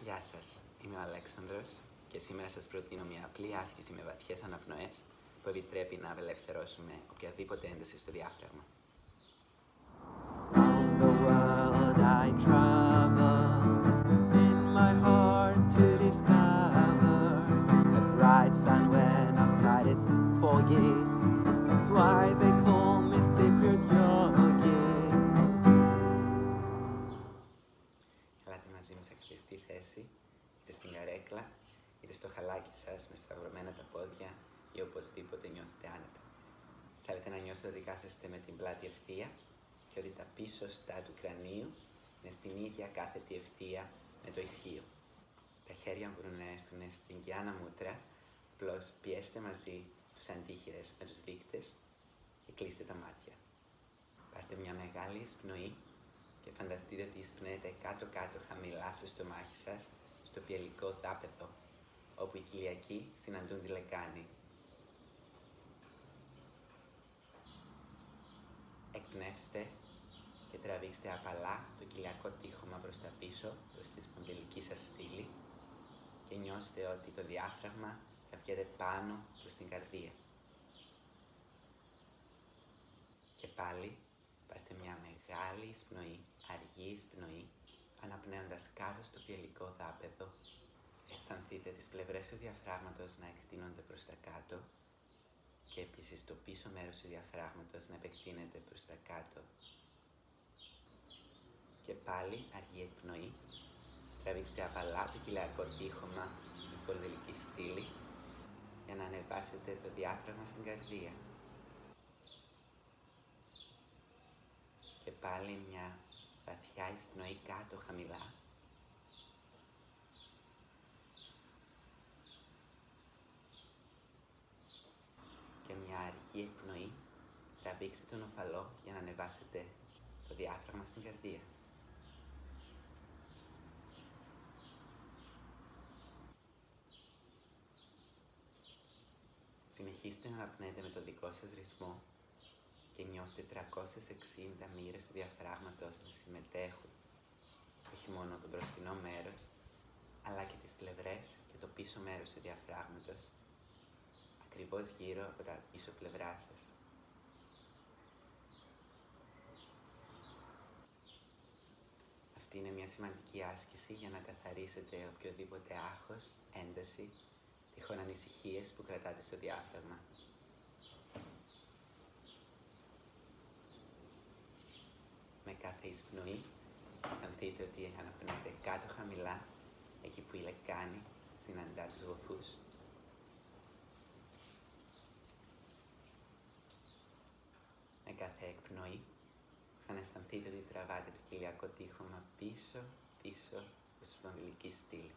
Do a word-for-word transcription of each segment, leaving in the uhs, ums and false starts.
Γεια σας, είμαι ο Αλέξανδρος και σήμερα σας προτείνω μια απλή άσκηση με βαθιές αναπνοές που επιτρέπει να απελευθερώσουμε οποιαδήποτε ένταση στο διάφραγμα. Round the world I travel, in my heart to discover the bright sun when outside is foggy. That's why they call me Cypriot Yogi. Ελάτε μαζί μου σε κλειστή θέση, είτε στην καρέκλα, είτε στο χαλάκι σας με σταυρωμένα τα πόδια ή οπωσδήποτε νιώθετε άνετα. Θέλετε να νιώσετε ότι κάθεστε με την πλάτη ευθεία και ότι τα πίσω στά του κρανίου είναι στην ίδια κάθετη ευθεία με το ισχύο. Τα χέρια μπορούν να έρθουν στην Gyana Mudra, απλώς πιέστε μαζί τους αντίχειρες με τους δείκτες και κλείστε τα μάτια. Πάρτε μια μεγάλη εισπνοή και φανταστείτε ότι εισπνέετε κάτω-κάτω χαμηλά στο στομάχι σας, στο πιελικό δάπεδο, όπου οι κοιλιακοί συναντούν τη λεκάνη. Εκπνεύστε και τραβήξτε απαλά το κοιλιακό τείχομα προς τα πίσω, προς τη σπονδυλική σας στήλη και νιώστε ότι το διάφραγμα καυγέται πάνω προς την καρδία. Και πάλι πάρτε μια μεγάλη εισπνοή, αργή εισπνοή, αναπνέοντας κάτω στο πιελικό δάπεδο. Αισθανθείτε τις πλευρές του διαφράγματος να εκτείνονται προς τα κάτω και επίσης το πίσω μέρος του διαφράγματος να επεκτείνεται προς τα κάτω. Και πάλι αργή εκπνοή. Τραβήξτε απαλά το κοιλιακό τείχομα στη σπονδυλική στήλη για να ανεβάσετε το διάφραγμα στην καρδία. Και πάλι μια βαθιά εισπνοή κάτω χαμηλά. Και μια αργή εκπνοή. Τραβήξτε τον οφαλό για να ανεβάσετε το διάφραγμα στην καρδία. Συνεχίστε να αναπνέετε με το δικό σας ρυθμό και νιώστε τριακόσιες εξήντα μοίρες του διαφράγματος να συμμετέχουν, όχι μόνο το μπροστινό μέρος, αλλά και τις πλευρές και το πίσω μέρος του διαφράγματος, ακριβώς γύρω από τα πίσω πλευρά σας. Αυτή είναι μια σημαντική άσκηση για να καθαρίσετε οποιοδήποτε άγχος, ένταση, τυχόν ανησυχίες που κρατάτε στο διάφραγμα. Με κάθε εισπνοή, αισθανθείτε ότι αναπνέετε κάτω χαμηλά, εκεί που η λεκάνη συναντά τους γοφούς. Με κάθε εκπνοή, ξαναισθανθείτε ότι τραβάτε το κοιλιακό τείχομα πίσω, πίσω προς τη σπονδυλική στήλη.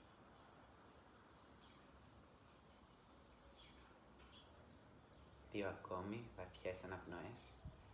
Δύο ακόμη βαθιές αναπνοές.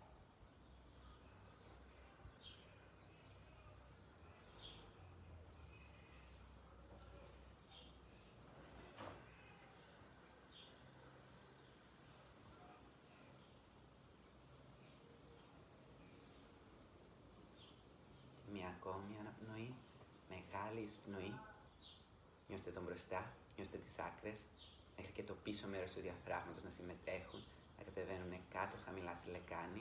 Μια ακόμη αναπνοή, μεγάλη εισπνοή. Νιώστε τον μπροστά, νιώστε τις άκρες, μέχρι και το πίσω μέρος του διαφράγματος να συμμετέχουν, να κατεβαίνουν κάτω χαμηλά στη λεκάνη.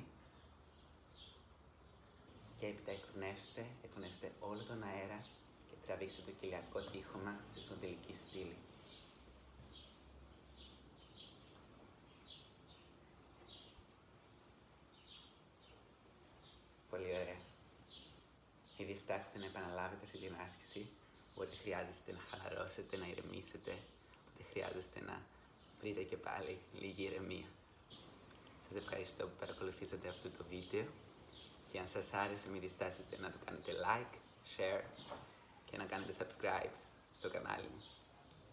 Και έπειτα εκπνεύστε, εκπνεύστε όλο τον αέρα και τραβήξτε το κοιλιακό τείχομα στη σπονδυλική στήλη. Πολύ ωραία. Ή διστάσετε να επαναλάβετε αυτή την άσκηση, οπότε χρειάζεστε να χαλαρώσετε, να ηρεμήσετε, οπότε χρειάζεστε να βρείτε και πάλι λίγη ηρεμία. Σας ευχαριστώ που παρακολουθήσατε αυτό το βίντεο και αν σας άρεσε μην διστάσετε να το κάνετε like, share και να κάνετε subscribe στο κανάλι μου.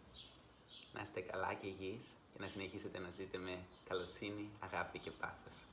Να είστε καλά και υγιείς και να συνεχίσετε να ζείτε με καλοσύνη, αγάπη και πάθος.